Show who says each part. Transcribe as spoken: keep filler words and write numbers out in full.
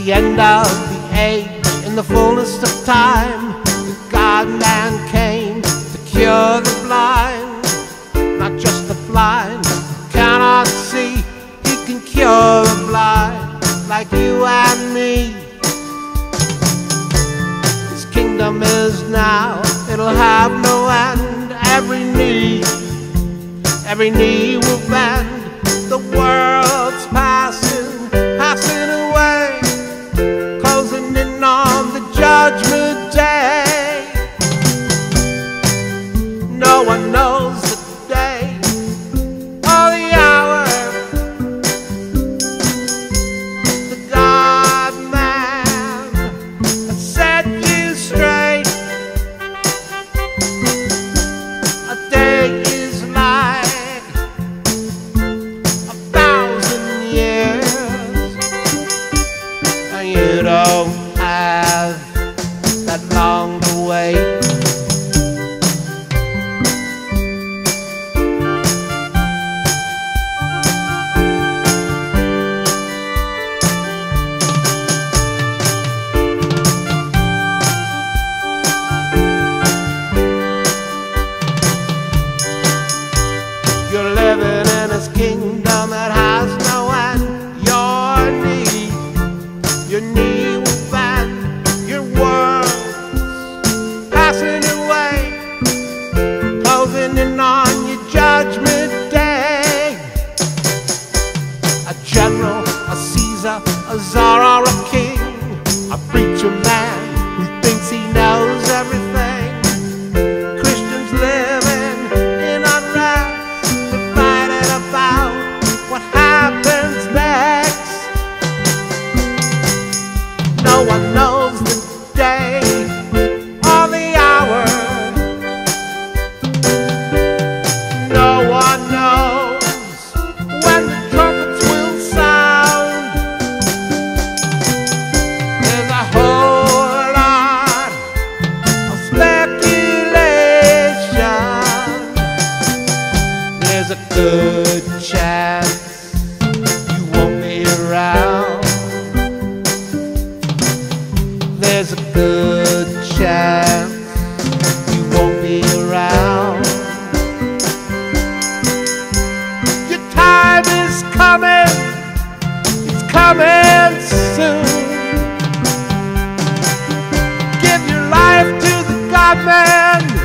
Speaker 1: the end of the age, in the fullness of time, the God-man came to cure the blind. Not just the blind who cannot see, he can cure the blind like you and me. His kingdom is now, it'll have no end. Every knee, every knee will bend. The world's passing, passing away, closing in on the judgment day. No one knows the day or the hour. The God-man has set you straight. A day is like a thousand years, and you don't have that long to wait. You're living in his kingdom that has no end. Your knee, your knee will bend. Your world's passing away, closing in on your judgment day. A general, a Caesar, a czar or a king, a preacher man who thinks he knows everything. Christians living in unrest, divided about what happens next. No one knows the day or the hour. No one knows when the trumpets will sound. There's a whole lot of speculation. There's a good chance you won't be around. There's a good chance you won't be around. Your time is coming, it's coming soon. Give your life to the God-man.